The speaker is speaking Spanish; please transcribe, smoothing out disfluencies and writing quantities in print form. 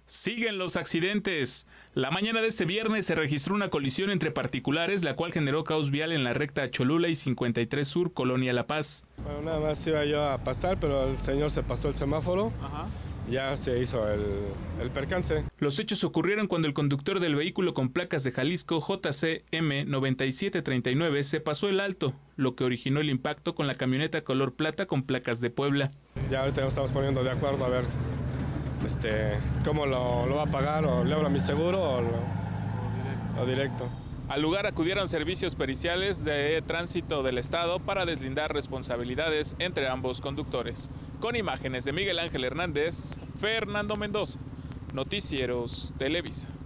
Siguen los accidentes. La mañana de este viernes se registró una colisión entre particulares, la cual generó caos vial en la recta Cholula y 53 Sur, Colonia La Paz. Bueno, nada más iba yo a pasar, pero el señor se pasó el semáforo. Ya se hizo el percance. Los hechos ocurrieron cuando el conductor del vehículo con placas de Jalisco JCM 9739 se pasó el alto, lo que originó el impacto con la camioneta color plata con placas de Puebla. Ya ahorita nos estamos poniendo de acuerdo a ver cómo lo va a pagar, o le hablo a mi seguro o directo. Al lugar acudieron servicios periciales de tránsito del estado para deslindar responsabilidades entre ambos conductores. Con imágenes de Miguel Ángel Hernández, Fernando Mendoza, Noticieros Televisa.